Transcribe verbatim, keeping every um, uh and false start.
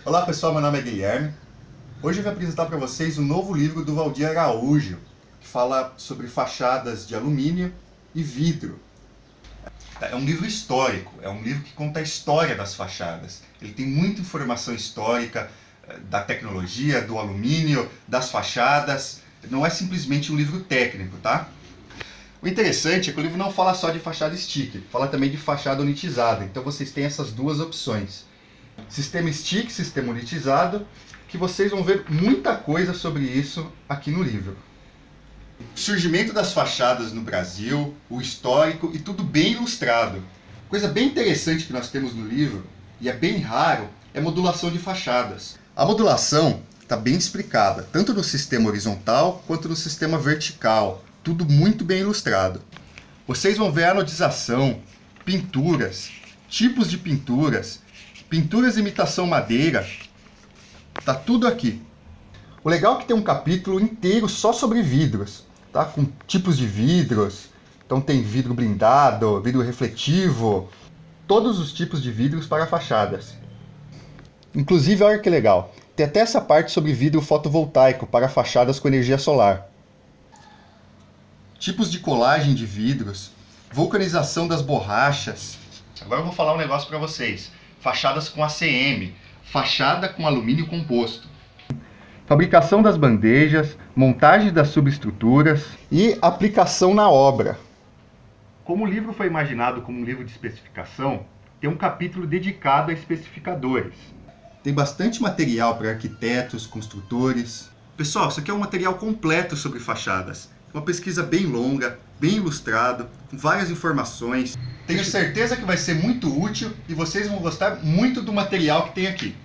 Olá pessoal, meu nome é Guilherme. Hoje eu vou apresentar para vocês um novo livro do Valdir Araújo, que fala sobre fachadas de alumínio e vidro. É um livro histórico, é um livro que conta a história das fachadas. Ele tem muita informação histórica da tecnologia, do alumínio, das fachadas. Não é simplesmente um livro técnico, tá? O interessante é que o livro não fala só de fachada stick, fala também de fachada unitizada. Então vocês têm essas duas opções. Sistema stick, sistema unitizado, que vocês vão ver muita coisa sobre isso aqui no livro. O surgimento das fachadas no Brasil, o histórico e tudo bem ilustrado. Coisa bem interessante que nós temos no livro, e é bem raro, é modulação de fachadas. A modulação está bem explicada, tanto no sistema horizontal quanto no sistema vertical. Tudo muito bem ilustrado. Vocês vão ver anodização, pinturas, tipos de pinturas, pinturas de imitação madeira. Tá tudo aqui. O legal é que tem um capítulo inteiro só sobre vidros, tá? Com tipos de vidros. Então tem vidro blindado, vidro refletivo, todos os tipos de vidros para fachadas. Inclusive, olha que legal, tem até essa parte sobre vidro fotovoltaico para fachadas com energia solar. Tipos de colagem de vidros, vulcanização das borrachas. Agora eu vou falar um negócio para vocês. Fachadas com A C M, fachada com alumínio composto. Fabricação das bandejas, montagem das subestruturas e aplicação na obra. Como o livro foi imaginado como um livro de especificação, tem um capítulo dedicado a especificadores. Tem bastante material para arquitetos, construtores. Pessoal, isso aqui é um material completo sobre fachadas. Uma pesquisa bem longa, bem ilustrado, com várias informações. Tenho certeza que vai ser muito útil e vocês vão gostar muito do material que tem aqui.